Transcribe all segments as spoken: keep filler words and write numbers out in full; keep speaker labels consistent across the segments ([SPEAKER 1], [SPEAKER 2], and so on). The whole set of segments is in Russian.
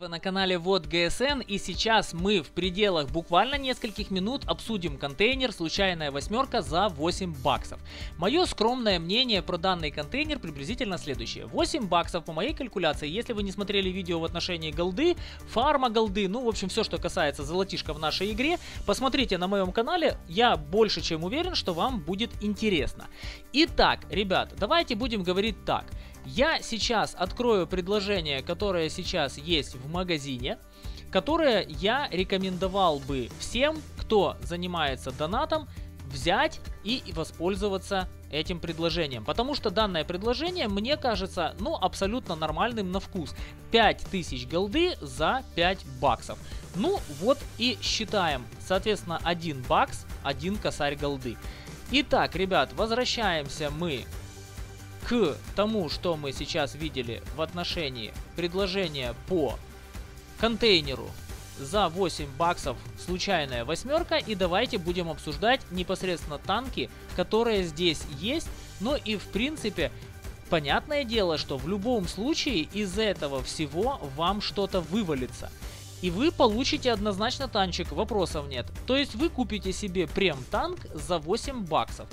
[SPEAKER 1] Вы на канале Вот ГСН, и сейчас мы в пределах буквально нескольких минут обсудим контейнер «Случайная восьмерка» за восемь баксов. Мое скромное мнение про данный контейнер приблизительно следующее. восемь баксов по моей калькуляции, если вы не смотрели видео в отношении голды, фарма голды, ну в общем все, что касается золотишка в нашей игре, посмотрите на моем канале, я больше чем уверен, что вам будет интересно. Итак, ребят, давайте будем говорить так. Я сейчас открою предложение, которое сейчас есть в магазине, которое я рекомендовал бы всем, кто занимается донатом, взять и воспользоваться этим предложением. Потому что данное предложение мне кажется, ну, абсолютно нормальным на вкус. пять тысяч голды за пять баксов. Ну, вот и считаем. Соответственно, один бакс, один косарь голды. Итак, ребят, возвращаемся мы к тому, что мы сейчас видели в отношении предложения по контейнеру за восемь баксов «Случайная восьмерка». И давайте будем обсуждать непосредственно танки, которые здесь есть. Ну и в принципе, понятное дело, что в любом случае из этого всего вам что-то вывалится. И вы получите однозначно танчик, вопросов нет. То есть вы купите себе прем-танк за восемь баксов.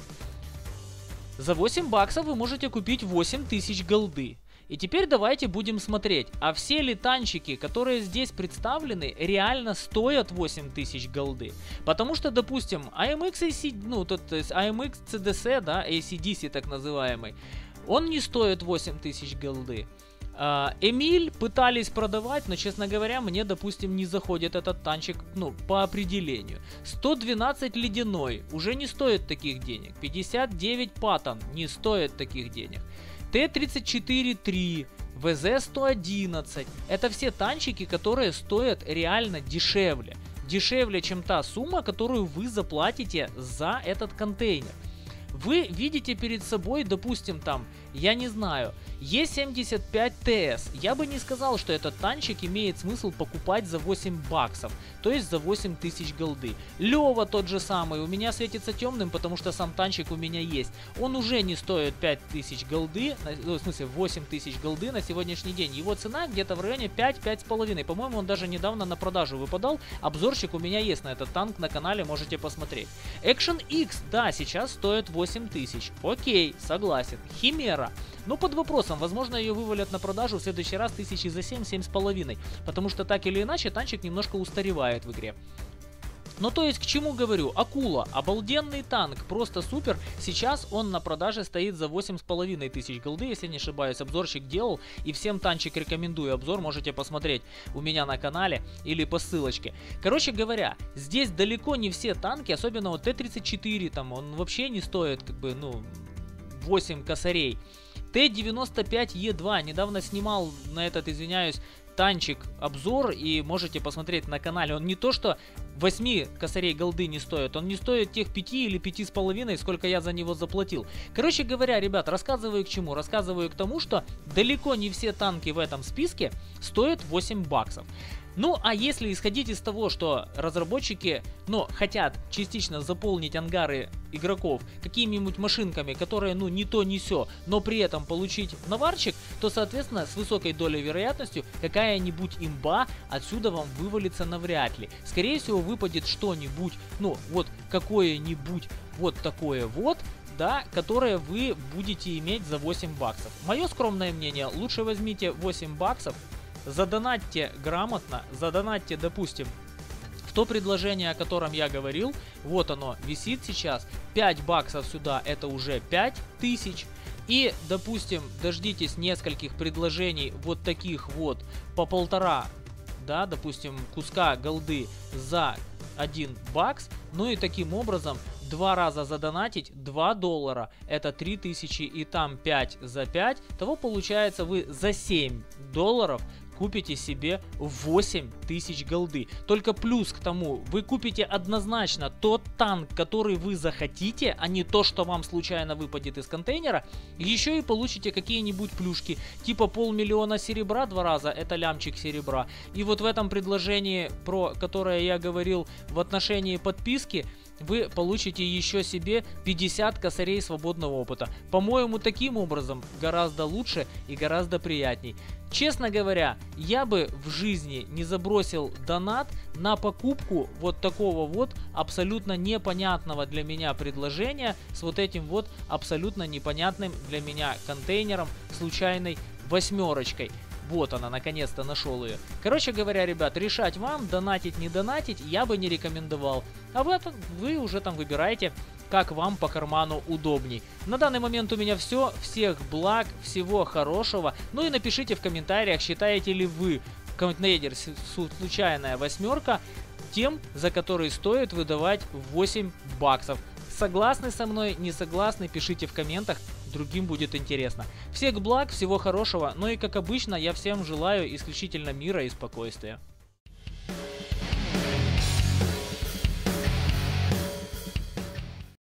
[SPEAKER 1] За восемь баксов вы можете купить восемь тысяч голды. И теперь давайте будем смотреть, а все ли танчики, которые здесь представлены, реально стоят восемь тысяч голды. Потому что, допустим, эй эм икс, ну, тут эй эм икс си ди си, да, эй си ди си так называемый, он не стоит восемь тысяч голды. Эмиль пытались продавать, но, честно говоря, мне, допустим, не заходит этот танчик, ну, по определению. сто двенадцать ледяной уже не стоит таких денег. пятьдесят девять паттон не стоит таких денег. тэ тридцать четыре три, вэ зэ сто одиннадцать. Это все танчики, которые стоят реально дешевле. Дешевле, чем та сумма, которую вы заплатите за этот контейнер. Вы видите перед собой, допустим, там, я не знаю, е семьдесят пять тэ эс. Я бы не сказал, что этот танчик имеет смысл покупать за восемь баксов, то есть за восемь тысяч голды. Лева тот же самый, у меня светится темным, потому что сам танчик у меня есть. Он уже не стоит пять тысяч голды, ну, в смысле восемь тысяч голды на сегодняшний день. Его цена где-то в районе пять-пять с половиной. По-моему, он даже недавно на продажу выпадал. Обзорчик у меня есть на этот танк на канале, можете посмотреть. Action X, да, сейчас стоит восемь тысяч. Окей, согласен. Химера. Ну, под вопросом, возможно, ее вывалят на продажу в следующий раз тысячи за семь-семь с половиной. Потому что так или иначе танчик немножко устаревает в игре. Ну, то есть, к чему говорю? Акула, обалденный танк, просто супер. Сейчас он на продаже стоит за восемь с половиной тысяч голды, если не ошибаюсь. Обзорчик делал, и всем танчик рекомендую. Обзор можете посмотреть у меня на канале или по ссылочке. Короче говоря, здесь далеко не все танки, особенно вот тэ тридцать четыре, там, он вообще не стоит, как бы, ну, восемь косарей. тэ девяносто пять е два, недавно снимал на этот, извиняюсь, танчик обзор, и можете посмотреть на канале. Он не то что восемь косарей голды не стоит, он не стоит тех пяти или пяти с половиной, сколько я за него заплатил. Короче говоря, ребят, рассказываю к чему? Рассказываю к тому, что далеко не все танки в этом списке стоят восемь баксов. Ну, а если исходить из того, что разработчики, ну, хотят частично заполнить ангары игроков какими-нибудь машинками, которые, ну, не то, не сё, но при этом получить наварчик, то, соответственно, с высокой долей вероятностью какая-нибудь имба отсюда вам вывалится навряд ли. Скорее всего, выпадет что-нибудь, ну, вот какое-нибудь вот такое вот, да, которое вы будете иметь за восемь баксов. Мое скромное мнение, лучше возьмите восемь баксов, задонатьте грамотно, задонатьте, допустим, в то предложение, о котором я говорил, вот оно висит сейчас, пять баксов сюда, это уже пять тысяч, и, допустим, дождитесь нескольких предложений вот таких вот по полтора, да, допустим, куска голды за один бакс, ну и таким образом два раза задонатить два доллара, это три тысячи, и там пять за пять, того получается вы за семь долларов купите себе восемь тысяч голды. Только плюс к тому, вы купите однозначно тот танк, который вы захотите, а не то, что вам случайно выпадет из контейнера. Еще и получите какие-нибудь плюшки, типа полмиллиона серебра два раза, это лямчик серебра. И вот в этом предложении, про которое я говорил в отношении подписки, вы получите еще себе пятьдесят косарей свободного опыта. По-моему, таким образом гораздо лучше и гораздо приятней. Честно говоря, я бы в жизни не забросил донат на покупку вот такого вот абсолютно непонятного для меня предложения с вот этим вот абсолютно непонятным для меня контейнером, случайной восьмерочкой. Вот она, наконец-то нашел ее. Короче говоря, ребят, решать вам, донатить, не донатить, я бы не рекомендовал. А вы, вы уже там выбираете, как вам по карману удобней. На данный момент у меня все. Всех благ, всего хорошего. Ну и напишите в комментариях, считаете ли вы контейнер случайная восьмерка тем, за который стоит выдавать восемь баксов. Согласны со мной, не согласны, пишите в комментах. Другим будет интересно. Всех благ, всего хорошего. Ну и как обычно, я всем желаю исключительно мира и спокойствия.